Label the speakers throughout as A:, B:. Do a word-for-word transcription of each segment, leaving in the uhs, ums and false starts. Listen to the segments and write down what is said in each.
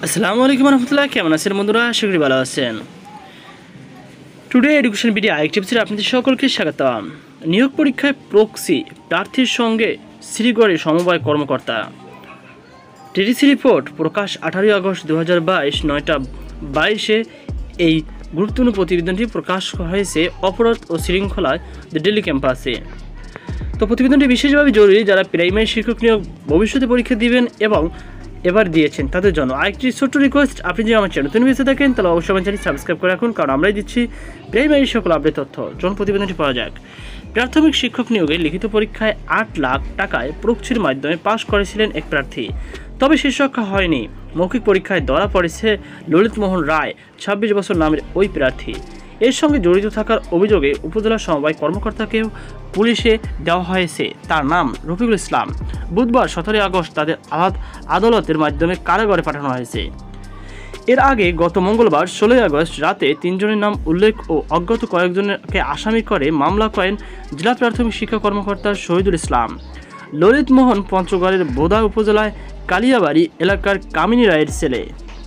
A: আসসালামু আলাইকুম রহমতুল্লাহ, কেমন আছেন বন্ধুরা? আশা করি ভালো আছেন। টুডে এডুকেশন ভিডিও আইটিভিতে আপনাদের সকলকে স্বাগতম। নিয়োগ পরীক্ষায় প্রক্সি প্রার্থীর সঙ্গে শ্রীগড়ে সমবায় কর্মকর্তা। টিডিসি রিপোর্ট প্রকাশ আঠারোই আগস্ট দু হাজার বাইশ নয়টা বাইশে এই গুরুত্বপূর্ণ প্রতিবেদনটি প্রকাশ হয়েছে অপরাধ ও শৃঙ্খলায় দ্য ডেইলি ক্যাম্পাসে। তো প্রতিবেদনটি বিশেষভাবে জরুরি যারা প্রাইমারি শিক্ষক নিয়োগ ভবিষ্যতে পরীক্ষা দিবেন এবং এবার দিয়েছেন তাদের জন্য। আরেকটি ছোট্ট রিকোয়েস্ট, আপনি যদি আমার চ্যানেল নতুন বেঁচে থাকেন তাহলে অবশ্যই আমার চ্যানেল সাবস্ক্রাইব করে রাখুন, কারণ আমরাই দিচ্ছি প্রাইমারি সকল আপডেট তথ্য। চলুন প্রতিবেদনটি পাওয়া যাক। প্রাথমিক শিক্ষক নিয়োগে লিখিত পরীক্ষায় আট লাখ টাকায় প্রক্সির মাধ্যমে পাশ করেছিলেন এক প্রার্থী, তবে শেষ রক্ষা হয়নি। মৌখিক পরীক্ষায় ধরা পড়েছে ললিত মোহন রায় ছাব্বিশ বছর নামের ওই প্রার্থী। এর সঙ্গে জড়িত থাকার অভিযোগে উপজেলা সমবায় কর্মকর্তাকেও পুলিশে দেওয়া হয়েছে। তার নাম রফিকুল ইসলাম। বুধবার সতেরোই আগস্ট তাদের আদালতের মাধ্যমে কারাগারে পাঠানো হয়েছে। এর আগে গত মঙ্গলবার ষোলোই আগস্ট রাতে তিনজনের নাম উল্লেখ ও অজ্ঞাত কয়েকজনকে আসামি করে মামলা করেন জেলা প্রাথমিক শিক্ষা কর্মকর্তা শহীদুল ইসলাম। ললিত মোহন পঞ্চগড়ের বোদা উপজেলায় কালিয়াবাড়ি এলাকার কামিনী রায়ের ছেলে।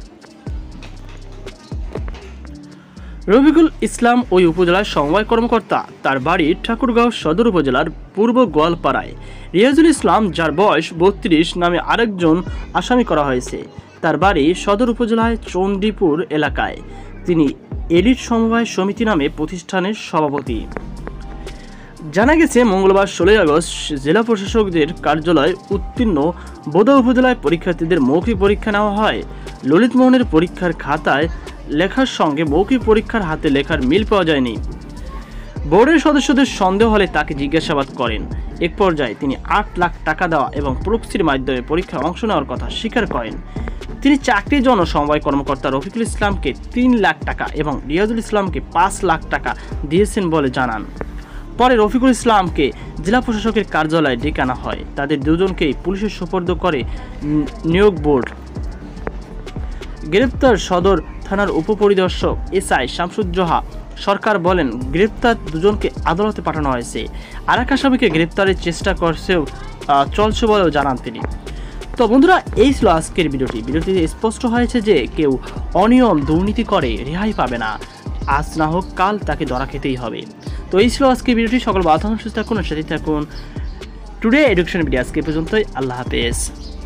A: রফিকুল ইসলাম ওই উপজেলার সমবায় কর্মকর্তা। তার বাড়ি ঠাকুরগাঁও সদর উপজেলার পূর্ব গোয়ালপাড়ায়। রিয়াজুল ইসলাম, যার বয়স বত্রিশ, নামে আরেকজন আসামি করা হয়েছে। তার বাড়ি সদর উপজেলায় চণ্ডীপুর এলাকায়। তিনি এলিট সমবায় সমিতি নামে প্রতিষ্ঠানের সভাপতি। জানা গেছে মঙ্গলবার ষোলোই আগস্ট জেলা প্রশাসকদের কার্যালয়ে উত্তীর্ণ বোদা উপজেলায় পরীক্ষার্থীদের মৌখিক পরীক্ষা নেওয়া হয়। ললিত মোহনের পরীক্ষার খাতায় লেখার সঙ্গে মৌখিক পরীক্ষার হাতে লেখার মিল পাওয়া যায়নি। বোর্ডের সদস্যদের সন্দেহ হলে তাকে জিজ্ঞাসাবাদ করেন। এক পর্যায়ে তিনি আট লাখ টাকা দেওয়া এবং প্রক্সির মাধ্যমে পরীক্ষায় অংশ নেওয়ার কথা স্বীকার করেন। তিনি চাকরির জন্য সমবায় কর্মকর্তা রফিকুল ইসলামকে তিন লাখ টাকা এবং রিয়াজুল ইসলামকে পাঁচ লাখ টাকা দিয়েছেন বলে জানান। পরে রফিকুল ইসলামকে জেলা প্রশাসকের কার্যালয়ে ডেকে আনা হয়। তাদের দুজনকেই পুলিশের সোপর্দ করে নিয়োগ বোর্ড। গ্রেপ্তার সদর থানার উপপরিদর্শক এসআই শামসুজ্জোহা সরকার বলেন, গ্রেপ্তার দুজনকে আদালতে পাঠানো হয়েছে। আর এক আসামিকে গ্রেপ্তারের চেষ্টা করছেও চলছে বলেও জানান তিনি। তো বন্ধুরা, এই ছিল আজকের ভিডিওটি। ভিডিওটিতে স্পষ্ট হয়েছে যে কেউ অনিয়ম দুর্নীতি করে রেহাই পাবে না। আজ না হোক কাল তাকে ধরা খেতেই হবে। তো এই ছিল আজকের ভিডিওটি। সকল বাধা সুস্থ থাকুন, সাথে থাকুন। টুডে এডুকেশন ভিডিও আজকে পর্যন্তই। আল্লাহ হাফেজ।